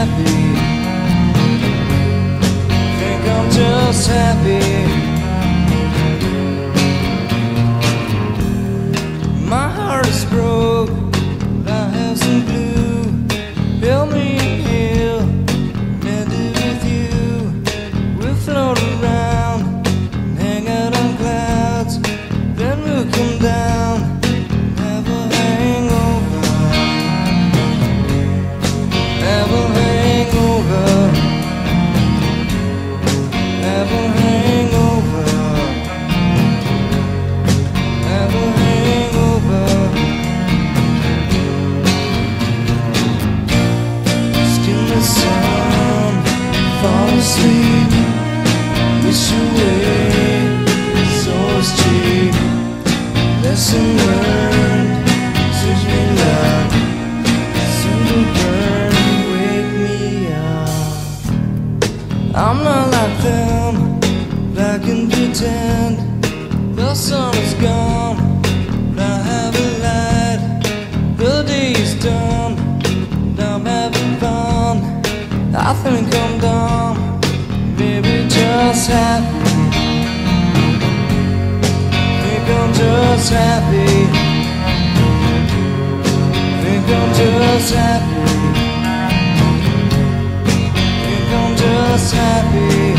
happy. Think I'm just happy. My heart is broke, but I have some glue. Help me heal, and do with you. We'll float around, hang out on clouds, then we'll come down, have a hangover, have a hangover, have a hangover, have a hangover. Skin the sun, fall asleep, wish away, so it's cheap. Lesson learned, teach me love, soon to burn, wake me up. I'm not like them, but I can pretend. The sun is gone, but I have a light. The day is done, and I'm having fun. I think I'm dumb, maybe just happy. I'm just happy. Think I'm just happy. Think I'm just happy.